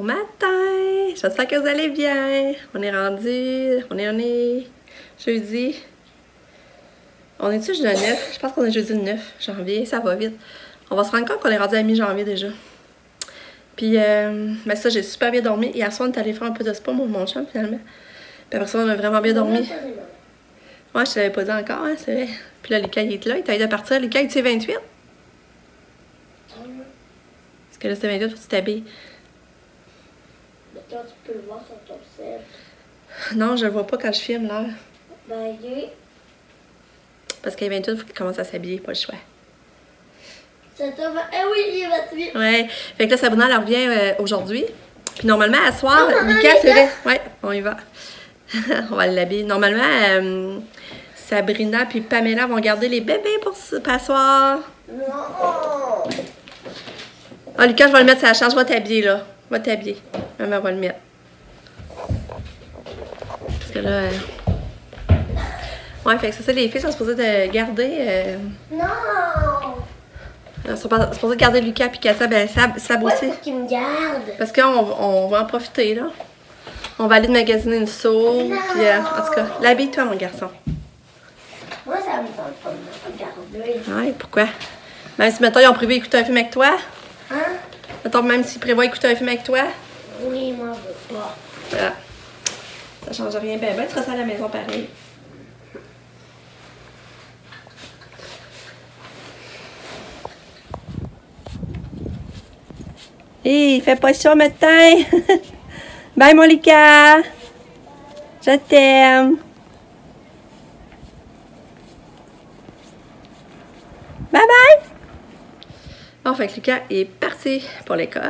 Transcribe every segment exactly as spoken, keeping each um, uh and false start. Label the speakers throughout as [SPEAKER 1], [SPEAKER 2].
[SPEAKER 1] matin! J'espère que vous allez bien. On est rendu... On est, on est jeudi. On est-tu jeudi le neuf? Je pense qu'on est jeudi le neuf janvier. Ça va vite. On va se rendre compte qu'on est rendu à mi-janvier déjà. Puis, euh, ben ça, j'ai super bien dormi. Hier soir, on est allé faire un peu de spa, moi, mon chum, finalement. Puis après ça, on a vraiment bien dormi. Ouais, je te l'avais pas dit encore, hein, c'est vrai. Puis là, Lucas, il est là. Il t'a aidé à partir. Lucas, il est vingt-huit? Parce que là, c'est vingt-huit, faut que tu t'habilles.
[SPEAKER 2] Mais toi, tu peux le voir sur ton sel.
[SPEAKER 1] Non, je le vois pas quand je filme, là.
[SPEAKER 2] Ben, oui.
[SPEAKER 1] Parce qu'il est vingt-huit, il faut qu'il commence à s'habiller, pas le choix.
[SPEAKER 2] Ça te va. Eh oui, il est vingt-huit.
[SPEAKER 1] Ouais. Fait que là, Sabrina, elle revient euh, aujourd'hui. Puis normalement, à soir,
[SPEAKER 2] Oh,
[SPEAKER 1] Lucas, c'est vrai. Ouais, on y va. On va l'habiller. Normalement, euh, Sabrina puis Pamela vont garder les bébés pour passoir.
[SPEAKER 2] Non.
[SPEAKER 1] Ah, Lucas, je vais le mettre sur la charge. Je vais t'habiller, là. Je vais t'habiller. Maman va le mettre. Parce que là... Euh... Ouais, fait que c'est ça, les filles sont supposées de garder... Euh...
[SPEAKER 2] Non.
[SPEAKER 1] Elles sont supposées de garder Lucas puis Katia, ben Sab, Sab aussi.
[SPEAKER 2] Ouais, pour qu'il me garde.
[SPEAKER 1] Parce qu'on on va en profiter, là. On va aller de magasiner une sauce. Puis, euh, en tout cas, l'habille-toi, mon garçon.
[SPEAKER 2] Moi, ça me tente pas de me regarder.
[SPEAKER 1] Ouais, pourquoi? Même si, mettons, ils ont prévu écouter un film avec toi.
[SPEAKER 2] Hein?
[SPEAKER 1] Mettons, même s'ils prévoient écouter un film avec toi.
[SPEAKER 2] Oui, moi, je veux pas.
[SPEAKER 1] Voilà. Ça change rien. Ben, ben, tu restes à la maison pareil. Hé, il fait pas chaud matin. Bye, mon Lucas. Je t'aime. Bye bye! Bon, fait que Lucas est parti pour l'école.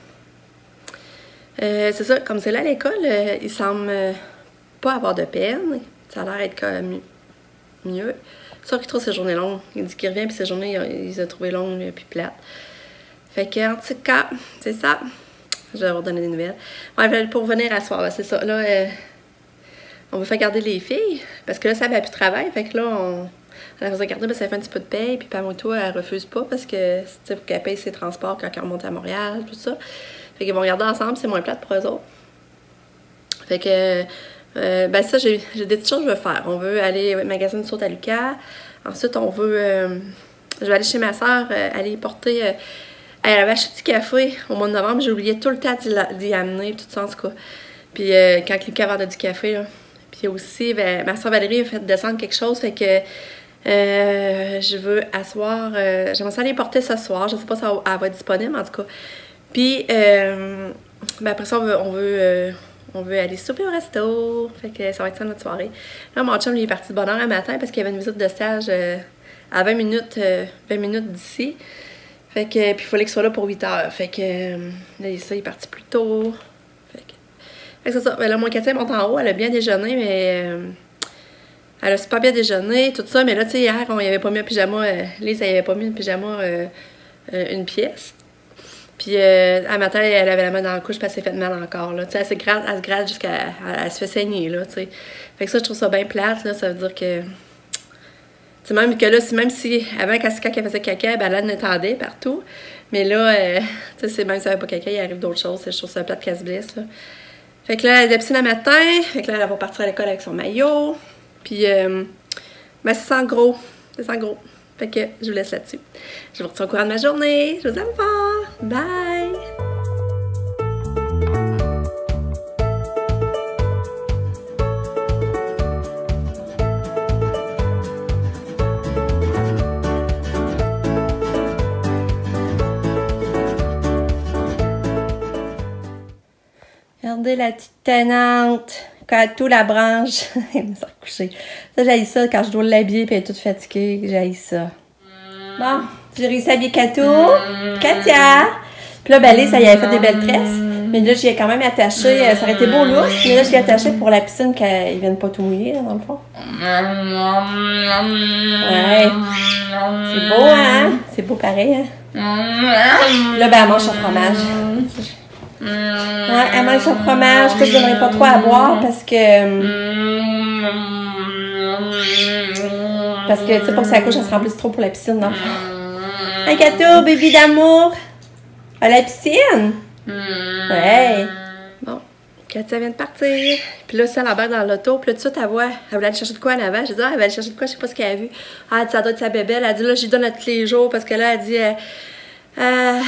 [SPEAKER 1] Euh, c'est ça, comme c'est là à l'école, euh, il semble euh, pas avoir de peine. Ça a l'air d'être comme mieux. Sauf qu'il trouve ses journées longues. Il dit qu'il revient, puis ses journées, il, il les a trouvées longues, puis plates. Fait que, en tout cas, c'est ça. Je vais vous donner des nouvelles. Ouais, pour venir à soir, c'est ça. Là, euh, on veut faire garder les filles, parce que là, ça va plus de travail. Fait que là, on... Elle va garder, ça fait un petit peu de paye, puis Pamoto, elle refuse pas parce que, tu sais, faut qu'elle paye ses transports quand elle remonte à Montréal, tout ça. Fait qu'ils vont garder ensemble, c'est moins plate pour eux autres. Fait que, euh, ben ça, j'ai des petites choses que je veux faire. On veut aller magasiner une saute à Lucas. Ensuite, on veut, euh, je vais aller chez ma soeur, euh, aller porter, euh, elle avait acheté du café au mois de novembre, j'ai oublié tout le temps d'y amener, tout ça, en tout cas. Puis euh, quand Lucas vendait du café, là. Puis aussi, ben, ma soeur Valérie a fait descendre quelque chose, fait que Euh, je veux asseoir, euh, j'aimerais ça aller porter ce soir, je sais pas si elle, elle va être disponible en tout cas. Puis, euh, ben après ça, on veut, on veut, euh, on veut aller souper au resto, fait que ça va être ça notre soirée. Là, mon chum, il est parti de bonne heure un matin parce qu'il y avait une visite de stage euh, à vingt minutes, euh, vingt minutes d'ici. Fait que, puis il fallait qu'il soit là pour huit heures, fait que, euh, là, ça, il est parti plus tôt. Fait que, fait que c'est ça, ben là, mon Katia monte en haut, elle a bien déjeuné, mais... Euh, elle a super bien déjeuné, tout ça, mais là, tu sais, hier, on y avait pas mis un pyjama, euh, Lise, elle avait pas mis un pyjama, euh, euh, une pièce. Puis, euh, à matin, elle avait la main dans la couche, puis elle s'est fait mal encore, là. Tu sais, elle se gratte, elle se gratte jusqu'à, elle, elle se fait saigner, là, tu sais. Fait que ça, je trouve ça bien plate, là, ça veut dire que... Tu sais, même que là, même si, avant, quand, quand elle faisait caca, ben, elle en attendait partout. Mais là, euh, tu sais, même si elle n'avait pas caca, il arrive d'autres choses, je trouve ça plate qu'elle se blesse, là. Fait que là, elle est piscine le matin, fait que là, elle va partir à l'école avec son maillot. Puis, euh, ben c'est ça en gros. C'est ça en gros. Fait que je vous laisse là-dessus. Je vous retrouve au courant de ma journée. Je vous aime fort. Bye! Regardez la petite tenante. Quand tout la branche, elle me s'est recouchée. Ça, j'haïs ça quand je dois l'habiller et elle est toute fatiguée. J'haïs ça. Bon, j'ai réussi à habiller Kato. Katia! Puis là, ben, Lise, ça y avait fait des belles tresses. Mais là, j'y ai quand même attaché. Ça aurait été beau lousse. Mais là, j'y ai attaché pour la piscine qu'elle ne vienne pas tout mouiller, là, dans le fond. Ouais. C'est beau, hein? C'est beau pareil, hein? Là, ben, elle mange son fromage. Ouais, elle mange son fromage, que je donnerai pas trop à boire parce que. Parce que, tu sais, pour que sa couche, elle se remplisse trop pour la piscine, non? Un gâteau, bébé d'amour! À la piscine! Mmh. Hey! Bon, Katia vient de partir. Puis là, ça, elle embarque dans l'auto. Puis là, tout de suite, elle voit, elle voulait aller chercher de quoi en avant. J'ai dit, ah, elle va aller chercher de quoi, je sais pas ce qu'elle a vu. Ah, elle dit, ça doit être sa bébelle. Elle a dit, là, j'y donne à tous les jours parce que là, elle dit, euh, euh,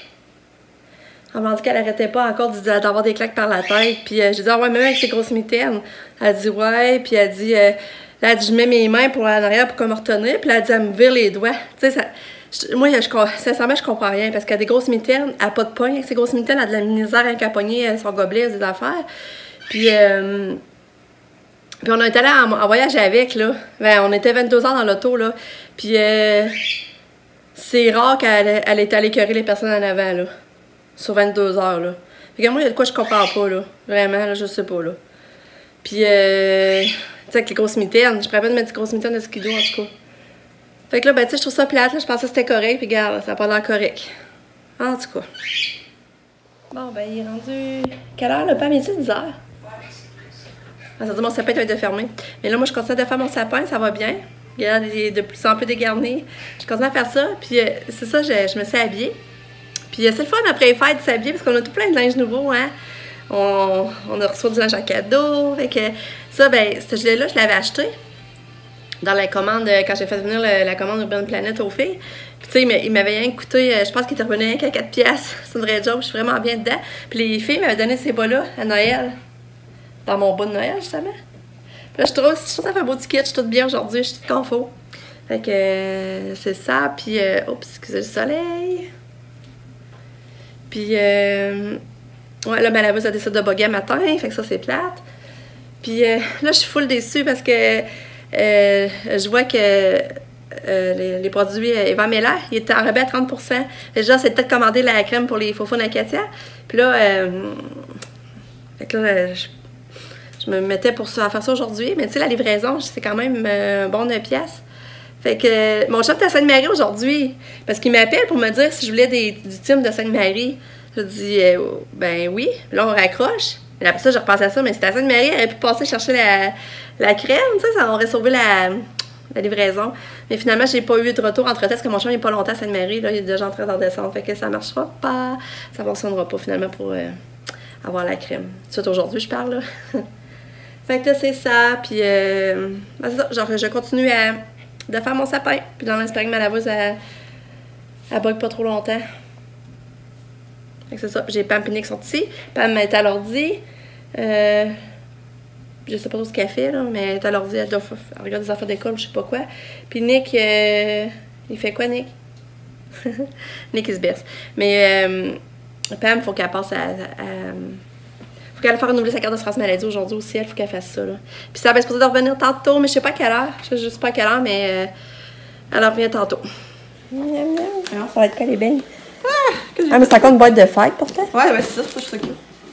[SPEAKER 1] elle m'a dit qu'elle arrêtait pas encore d'avoir des claques par la tête. Puis euh, j'ai dit, ah ouais, même avec ses grosses mitaines. Elle dit, ouais. Puis elle dit, euh, là, elle dit, je mets mes mains pour en arrière pour me retenir. Puis là, elle dit, elle me vire les doigts. Tu sais, ça. Je, moi, je, sincèrement, je comprends rien parce qu'elle a des grosses mitaines, elle n'a pas de pogne. Avec ses grosses mitaines, elle a de la misère avec à pogner son gobelet, des affaires. Puis, euh, puis on est allé en, en voyage avec, là. Ben, on était vingt-deux heures dans l'auto, là. Puis, euh, c'est rare qu'elle elle est allée écœurer les personnes en avant, là. Sur vingt-deux heures, là. Fait que moi, il y a de quoi je comprends pas, là. Vraiment, là, je sais pas, là. Puis, euh, tu sais, avec les grosses mitaines, je pourrais pas mettre des grosses mitaines de skido, en tout cas. Fait que là, ben, tu sais, je trouve ça plate, là. Je pensais que c'était correct, puis regarde, ça n'a pas l'air correct. En tout cas. Bon, ben, il est rendu. Quelle heure, le Pam? Il est dix heures? Ah, ça veut dire mon sapin va être fermé. Mais là, moi, je continue de faire mon sapin, ça va bien. Regarde, il est de plus en plus dégarni. Je continue à faire ça, puis euh, c'est ça, je, je me suis habillée. Puis euh, c'est le fun après les fêtes de s'habiller, parce qu'on a tout plein de linge nouveau, hein. On, on a reçu du linge à cadeau. Fait que ça, ben, ce gilet-là, je l'avais acheté dans la commande, quand j'ai fait venir le, la commande Urban Planet aux filles. Puis tu sais, il m'avait rien coûté, je pense qu'il était revenu rien qu'à quatre piastres. C'est une vraie joke, je suis vraiment bien dedans. Puis les filles m'avaient donné ces bas-là à Noël. Dans mon bas de Noël, justement. Puis là, je trouve, je trouve que ça fait un beau ticket, je suis toute bien aujourd'hui, je suis toute confort. Fait que euh, c'est ça, puis... Euh, oups, excusez le soleil. Puis, euh, ouais, là, ben, la bus a décidé de bugger à matin, fait que ça, c'est plate. Puis euh, là, je suis full déçue parce que euh, je vois que euh, les, les produits euh, Eva Meller, ils étaient en rabais à trente pour cent. Déjà, c'est peut-être commandé la crème pour les faufounes à Katia. Puis là, euh, fait que là, je, je me mettais pour ça, à faire ça aujourd'hui. Mais tu sais, la livraison, c'est quand même euh, un bon neuf piastres. Fait que mon chum est à Sainte-Marie aujourd'hui. Parce qu'il m'appelle pour me dire si je voulais des, du team de Sainte-Marie. Je dis, euh, ben oui. Là, on raccroche. Et après ça, je repasse à ça. Mais c'était à Sainte-Marie, elle aurait pu passer chercher la, la crème. Tu sais, ça aurait sauvé la, la livraison. Mais finalement, j'ai pas eu de retour entre-temps parce que mon chum n'est pas longtemps à Sainte-Marie. Là, il est déjà en train d'en descendre. Fait que ça marchera pas. Ça fonctionnera pas finalement pour euh, avoir la crème. Tout aujourd'hui, je parle, là. Fait que là, c'est ça. Puis, euh, ben, c'est ça. Genre, je continue à. de faire mon sapin. Puis dans l'espérant que ma laveuse, elle, elle bug pas trop longtemps. Fait que c'est ça. J'ai Pam et Nick sont ici. Pam est à l'ordi. Euh, je sais pas trop ce qu'elle fait, là, mais elle est à l'ordi. Elle, doit, elle regarde des affaires d'école, je sais pas quoi. Puis Nick, euh, il fait quoi, Nick? Nick, il se berce. Mais euh, Pam, il faut qu'elle passe à... à faut qu'elle fasse renouveler sa carte d'assurance maladie aujourd'hui aussi. Il faut qu'elle fasse ça, là. Puis ça va être supposé de revenir tantôt, mais je sais pas à quelle heure. Je sais juste pas à quelle heure, mais euh, elle revient tantôt. Miam, miam. Alors, ça va être quoi, les beignes? Ah, ah mais c'est encore une boîte de fête, pourtant.
[SPEAKER 3] Ouais, ouais, c'est ça, c'est ça, je suis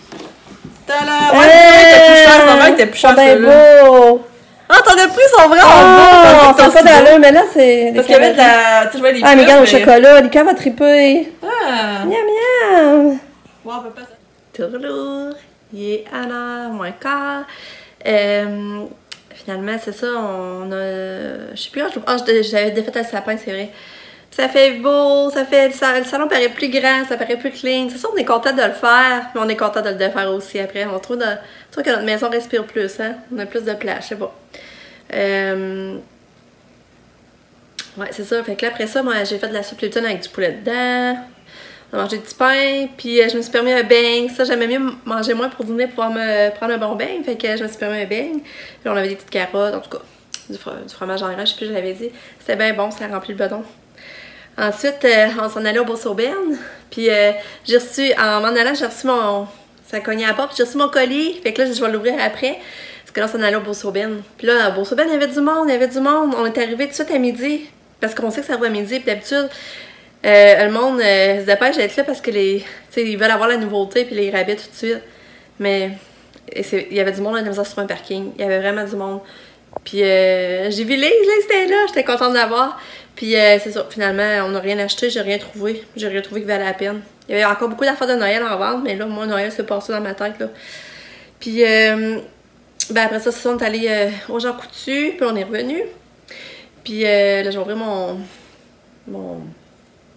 [SPEAKER 3] Tada! Ouais, hey, c'est était plus cher, c'est beau! Ah, t'en as pris, son vrai
[SPEAKER 1] en bas! C'est pas d'allure, mais là, c'est...
[SPEAKER 3] Parce qu'il y avait de la... Tu vois, les
[SPEAKER 1] ah, mais regarde, au chocolat, Lika va triper.
[SPEAKER 3] Ah!
[SPEAKER 1] Miam, miam!
[SPEAKER 3] Ouais, on peut pas...
[SPEAKER 1] Tourlour! Il est à l'heure, moins quart. Euh, finalement, c'est ça, on a... Je sais plus, ah, j'avais défait le sapin, c'est vrai. Ça fait beau, ça fait... Le salon paraît plus grand, ça paraît plus clean. C'est sûr, on est content de le faire, mais on est content de le défaire aussi après. On trouve, de... on trouve que notre maison respire plus, hein. On a plus de place, je sais pas. Euh... Ouais, c'est ça. Fait que là, après ça, moi, j'ai fait de la soupe Lipton avec du poulet dedans. On a mangé du pain, puis euh, je me suis permis un beigne. Ça, j'aimais mieux manger moins pour dîner pour pouvoir me prendre un bon beigne. Fait que je me suis permis un beigne. Puis on avait des petites carottes, en tout cas, du, fro du fromage en grain, je sais plus, je l'avais dit. C'était bien bon, ça remplit le bedon. Ensuite, euh, on s'en allait au Bourse-Auberne. Puis euh, j'ai reçu, en m'en allant, j'ai reçu mon... Ça cognait à la porte, j'ai reçu mon colis. Fait que là, je vais l'ouvrir après. Parce que là, on s'en allait au Bourse-Auberne. Puis là, au Bourse-Auberne, il y avait du monde, il y avait du monde. On est arrivé tout de suite à midi. Parce qu'on sait que ça va à midi, puis d'habitude... Euh, le monde euh, se dépêche d'être là parce que les, ils veulent avoir la nouveauté puis les rabais tout de suite. Mais il y avait du monde à la maison sur un parking. Il y avait vraiment du monde. Puis euh, j'ai vu Lise, Lise était là, j'étais contente de l'avoir. Puis euh, c'est ça, finalement, on n'a rien acheté, j'ai rien trouvé. J'ai rien trouvé qui valait la peine. Il y avait encore beaucoup d'affaires de Noël en vente, mais là, moi, Noël s'est passé dans ma tête. Là. Puis euh, ben après ça, on est allé euh, au Jean Coutu, puis on est revenu. Puis euh, là, j'ai ouvert mon. mon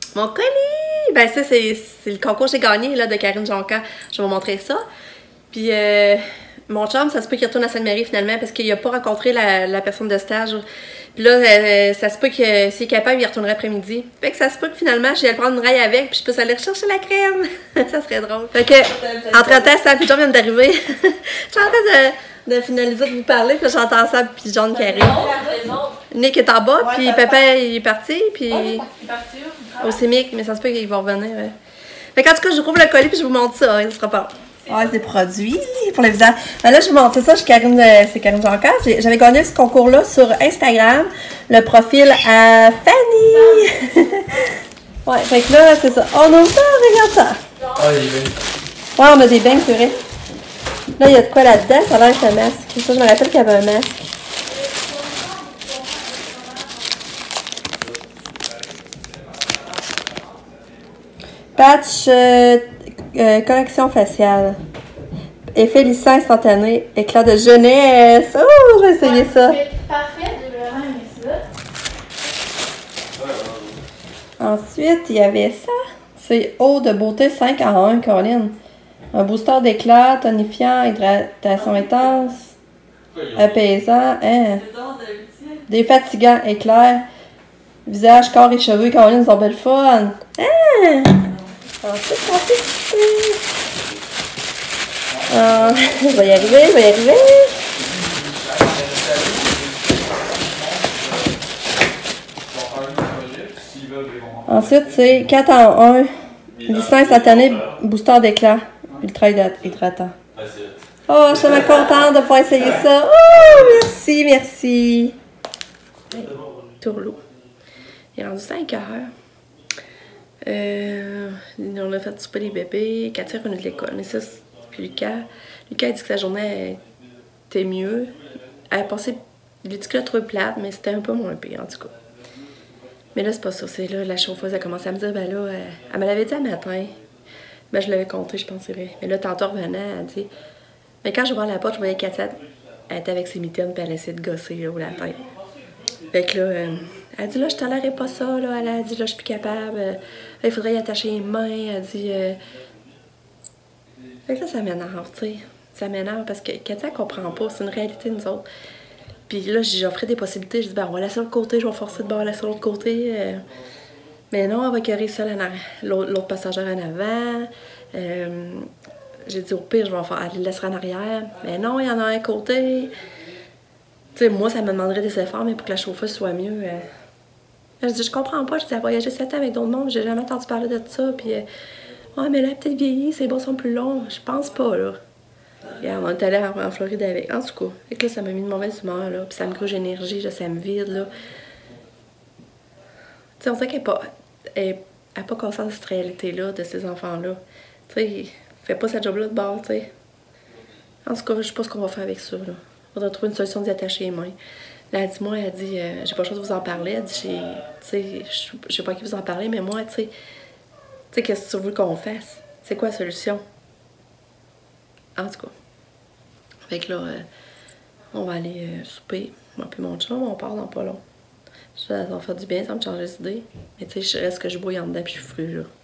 [SPEAKER 1] Mon colis! Ben ça, c'est le concours que j'ai gagné là, de Karine Jonca. Je vais vous montrer ça. Puis euh, mon chum, ça se peut qu'il retourne à Sainte-Marie finalement parce qu'il n'a pas rencontré la, la personne de stage. Puis là, euh, ça se peut que s'il est capable, il retournerait après-midi. Fait que ça se peut que finalement, j'aille prendre une raille avec puis je peux aller rechercher la crème. Ça serait drôle. Fait que, entre-temps, Sam et John viennent d'arriver. Je suis en train de, de finaliser de vous parler, puis j'entends Sam puis John qui arrive. Nick est en bas, ouais, puis Papa il est parti, puis ouais, il est parti au CIMIC, mais ça se peut qu'il va revenir. Ouais. Fait qu'en tout cas, je rouvre le colis puis je vous montre ça, hein, ce sera pas. Ouais, c'est produit pour les visages. Ben là, je vous montre ça, je suis Karine, c'est Karine Jonca. J'avais gagné ce concours-là sur Instagram, le profil à Fanny. Ouais, fait que là, c'est ça. On ouvre ça, regarde ça. Ah, il est bien. Ouais, on a des bains, c'est vrai. Là, il y a de quoi là-dedans, ça a l'air qu'un masque. Ça, je me rappelle qu'il y avait un masque. Patch euh, euh, correction faciale. Effet lissant instantané. Éclat de jeunesse. Oh, je vais essayer ça.
[SPEAKER 2] Parfait, j'ai vraiment aimé ça.
[SPEAKER 1] Ensuite, il y avait ça. C'est eau de beauté cinq en un, Caroline. Un booster d'éclat, tonifiant, hydratation intense, apaisant, hein. Défatigant, éclair. Visage, corps et cheveux, Caroline, sont belles fun. Hein. Ensuite, ensuite. Euh, je vais y arriver, je vais y arriver. Ensuite, c'est quatre en un. Lissant instantané, booster d'éclat. Ultra hydratant. Oh, je suis tellement contente de pouvoir essayer ça. Oh, merci, merci. Tourlou. Il est rendu cinq heures. Euh, on a fait souper les bébés. Cathy est revenue de l'école. Mais ça, puis Lucas. Lucas a dit que sa journée était mieux. Elle a passé. Il a dit qu'elle a trouvé plate, mais c'était un peu moins pire, en tout cas. Mais là, c'est pas ça. C'est là, la chauffeuse a commencé à me dire, ben là, elle, elle me l'avait dit un matin. Ben, je l'avais compté, je pense, c'est vrai. Mais là, tantôt revenant, elle dit. Mais quand je vois la porte, je voyais Cathy, elle était avec ses mitaines, puis elle essayait de gosser, là, au la tête. Fait que là, euh, elle dit, là, je tolérerai pas ça, là. Elle a dit, là, je suis plus capable. Euh, il faudrait y attacher les mains. Elle dit. Euh... Fait que là, ça m'énerve, tu sais. Ça m'énerve parce que Cathy, elle comprend pas. C'est une réalité, nous autres. Puis là, j'offrais des possibilités. Je dis, ben, on va la laisser de l'autre côté, je vais forcer de bord, la laisser de l'autre côté. Euh... Mais non, on va carrer seule l'autre passagère en avant. Euh... J'ai dit, au pire, je vais faire, elle le laissera en arrière. Mais non, il y en a un côté. Tu sais, moi, ça me demanderait des efforts, mais pour que la chauffeuse soit mieux. Euh... Je dis, je comprends pas. Je dis, elle a voyagé sept ans avec d'autres mondes, j'ai jamais entendu parler de ça. Puis, euh... ouais, mais là, elle a peut-être vieilli, ses bas sont plus longs. Je pense pas, là. Et on est allé en Floride avec. En tout cas, et que là, ça m'a mis de mauvaise humeur, là. Puis ça me gruge l'énergie, là, ça me vide, là. Tu sais, on sait qu'elle n'est pas, elle, elle pas consciente de cette réalité-là, de ces enfants-là. Tu sais, fait pas cette job-là de bord, tu sais. En tout cas, je sais pas ce qu'on va faire avec ça, là. On va trouver une solution d'y attacher les mains. Là, elle dit, moi, elle dit, euh, j'ai pas le choix de vous en parler. Elle dit, tu sais, je sais pas à qui vous en parler, mais moi, tu sais, tu sais, qu'est-ce que tu veux qu'on fasse? C'est quoi la solution? En tout cas. Fait que là, euh, on va aller euh, souper. Moi puis mon chum, on part dans pas long. Ça va faire du bien, ça va me changer d'idée. Mais tu sais, je reste que je bouille en dedans puis je suis fru, là.